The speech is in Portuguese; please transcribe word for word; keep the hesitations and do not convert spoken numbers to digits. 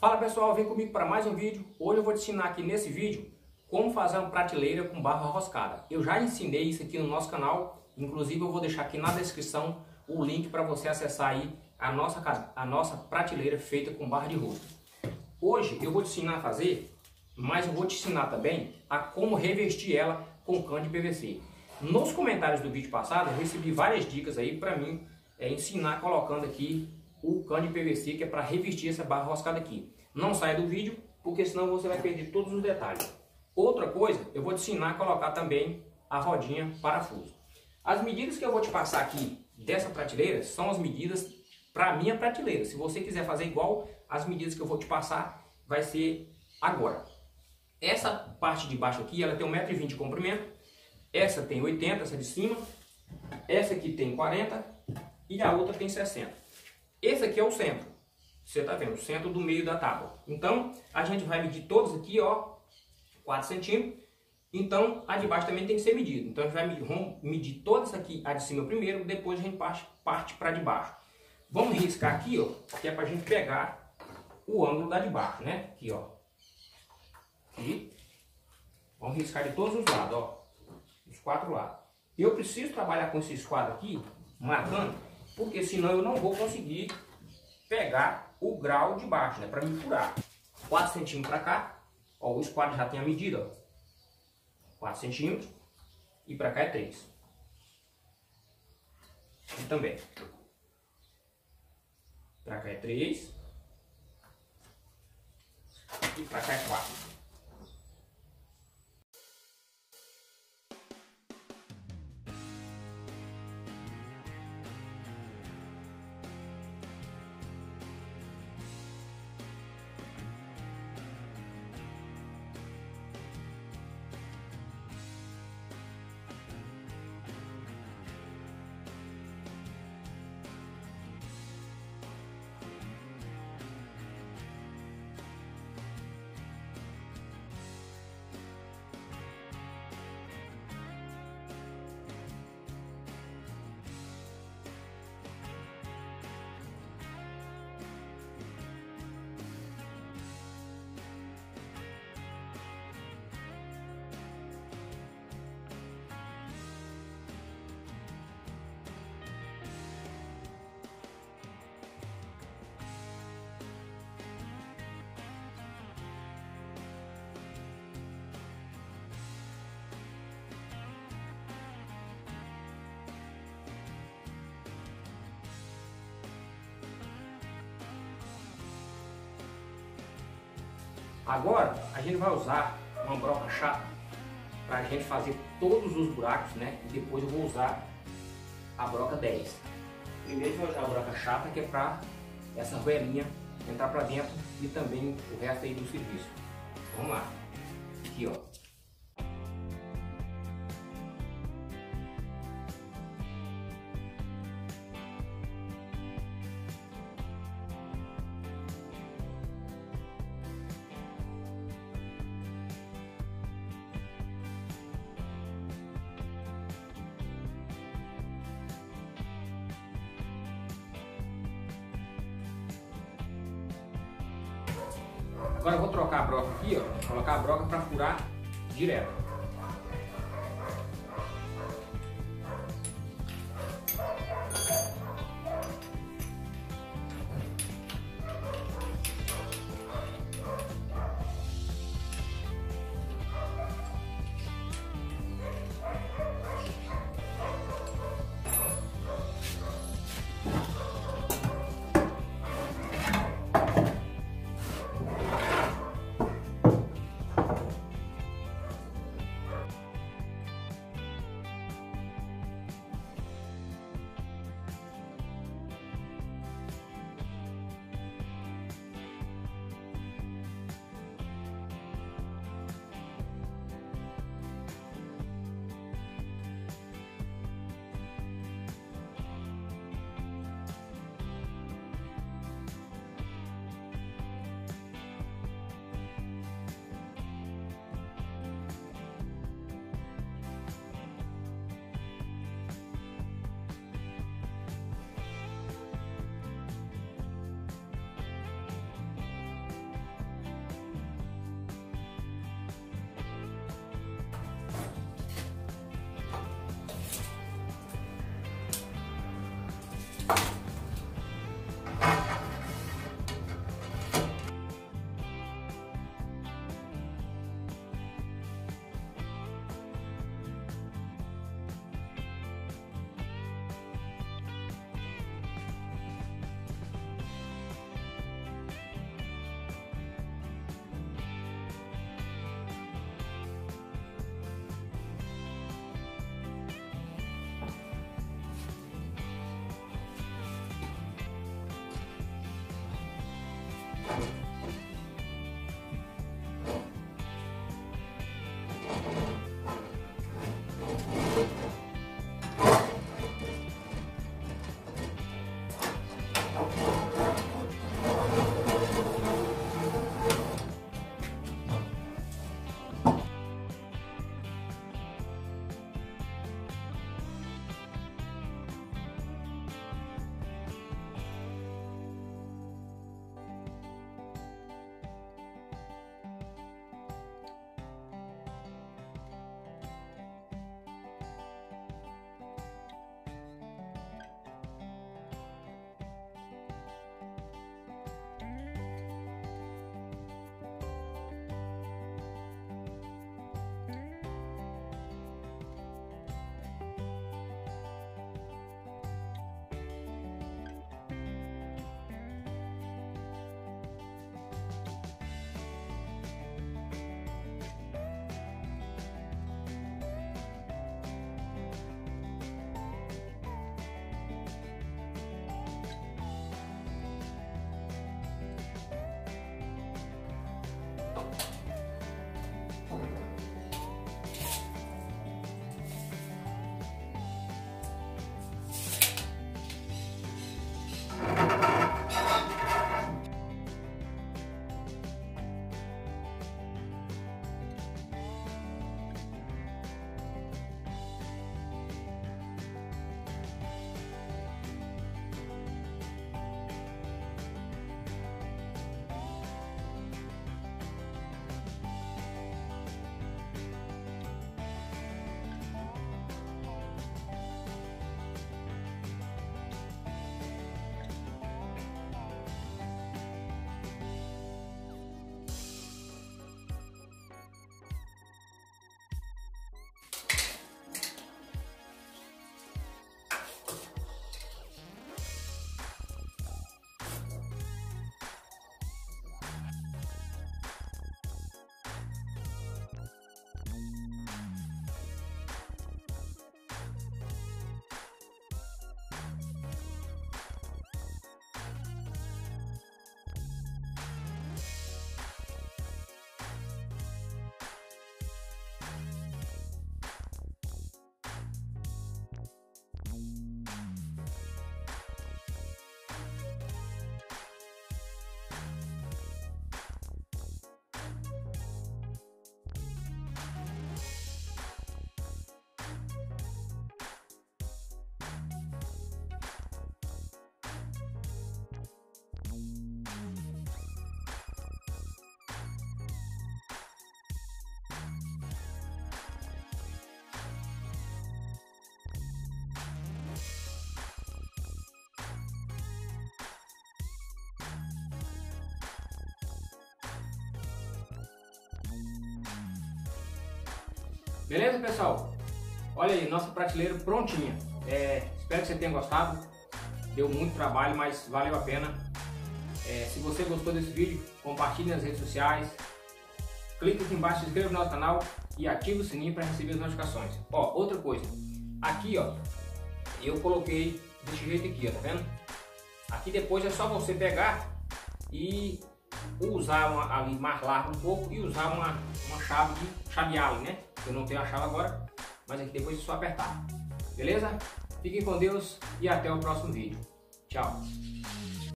Fala pessoal, vem comigo para mais um vídeo. Hoje eu vou te ensinar aqui nesse vídeo como fazer uma prateleira com barra roscada. Eu já ensinei isso aqui no nosso canal, inclusive eu vou deixar aqui na descrição o link para você acessar aí a nossa, a nossa prateleira feita com barra de rosca. Hoje eu vou te ensinar a fazer, mas eu vou te ensinar também a como revestir ela com cano de P V C. Nos comentários do vídeo passado eu recebi várias dicas aí para mim é, ensinar colocando aqui o cano de P V C, que é para revestir essa barra roscada aqui. Não saia do vídeo, porque senão você vai perder todos os detalhes. Outra coisa, eu vou te ensinar a colocar também a rodinha parafuso. As medidas que eu vou te passar aqui dessa prateleira são as medidas para a minha prateleira. Se você quiser fazer igual, as medidas que eu vou te passar vai ser agora. Essa parte de baixo aqui, ela tem um metro e vinte de comprimento. Essa tem oitenta, essa de cima. Essa aqui tem quarenta e a outra tem sessenta. Esse aqui é o centro. Você está vendo, o centro do meio da tábua. Então, a gente vai medir todos aqui, ó, quatro centímetros. Então, a de baixo também tem que ser medida. Então, a gente vai medir, medir todas aqui, a de cima primeiro, depois a gente parte, parte para de baixo. Vamos riscar aqui, ó, que é para a gente pegar o ângulo da de baixo, né? Aqui, ó. Aqui. Vamos riscar de todos os lados, ó. Os quatro lados. Eu preciso trabalhar com esse esquadro aqui, marcando, porque senão eu não vou conseguir pegar o grau de baixo, né, para me furar. quatro centímetros para cá, ó, o esquadro já tem a medida, ó, quatro centímetros, e para cá é três. E também. Para cá é três, e para cá é quatro. Agora a gente vai usar uma broca chata para a gente fazer todos os buracos, né? E depois eu vou usar a broca dez. Primeiro eu vou usar a broca chata, que é para essa roelinha entrar para dentro e também o resto aí do serviço. Vamos lá. Aqui, ó. Agora eu vou trocar a broca aqui, ó, colocar a broca para furar direto. Beleza, pessoal? Olha aí, nossa prateleira prontinha. É, espero que você tenha gostado. Deu muito trabalho, mas valeu a pena. É, se você gostou desse vídeo, compartilhe nas redes sociais. Clique aqui embaixo, se inscreva no nosso canal e ative o sininho para receber as notificações. Ó, outra coisa. Aqui, ó, eu coloquei desse jeito aqui, ó, tá vendo? Aqui depois é só você pegar e usar uma, ali mais largo um pouco e usar uma, uma chave de chavear, né? Eu não tenho a chave agora, mas aqui depois é só apertar. Beleza? Fiquem com Deus e até o próximo vídeo. Tchau!